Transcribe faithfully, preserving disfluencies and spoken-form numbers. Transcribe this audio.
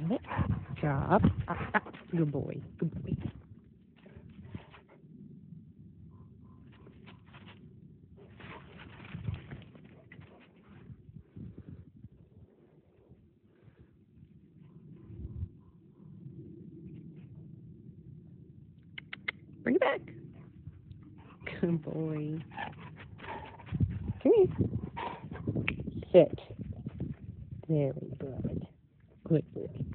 Got it. Good job. Ah, ah. Good boy. Good boy. Bring it back. Good boy. Come here. Sit. Very good. Good boy.